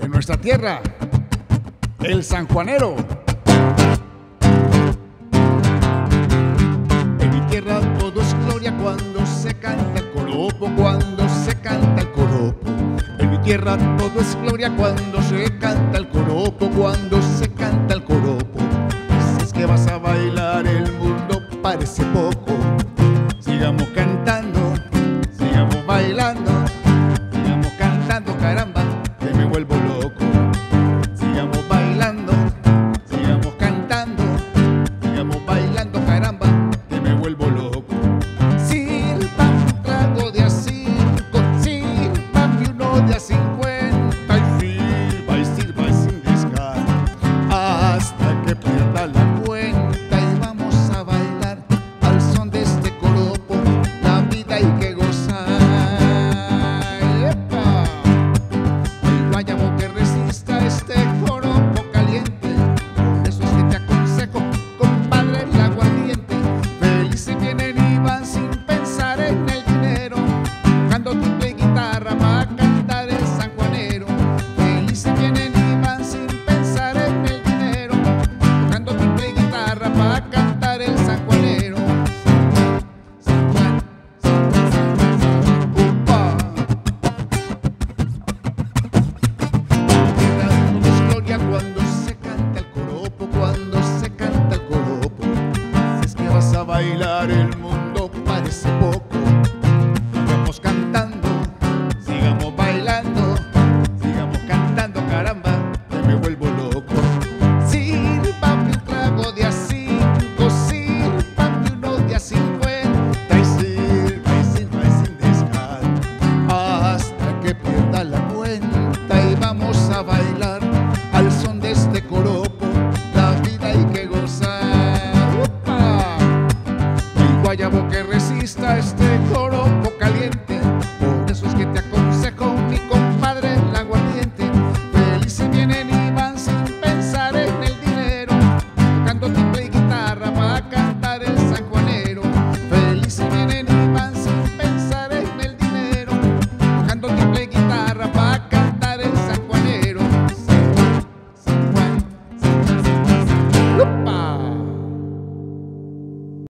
en nuestra tierra, el sanjuanero. En mi tierra todo es gloria cuando se canta el coropo, cuando se canta el coropo. En mi tierra todo es gloria cuando se canta el coropo, cuando se canta el coropo. Si es que vas a bailar el mundo parece poco. Sigamos cantando, sigamos bailando, sigamos cantando, caramba, que me vuelvo loco. Sigamos bailando, sigamos cantando, sigamos bailando, caramba, que me vuelvo loco. Sirva un trago de a 5, sírvame uno de a 50 y sirva sin descaro hasta que pierda la cuenta. Y vamos a bailar al son de este coropo, la vida hay que gozar. ¡Epa! El guayabo que resista este coropo caliente, por eso es que te aconsejo, compadre, el aguardiente. Felices vienen y van sin pensar en el dinero, tocando timbre y guitarra para cantar el sanjuanero. Felices vienen y van sin pensar en el dinero, tocando timbre y guitarra para cantar el sanjuanero. San Juan, San Juan, San Juan, San Juan. ¡Upa! Todo es gloria cuando se canta el coropo, cuando se canta el coropo. Si es que vas a bailar el mundo parece poco. Sigamos cantando, sigamos bailando, sigamos cantando, caramba, que me vuelvo loco. Sírvame un trago de a 5, sírvame uno de a 50 y sirva sin descaro hasta que pierda la cuenta. Y vamos a bailar al son de este coropo, la vida hay que gozar. ¡Upa! El guayabo que resista este coropo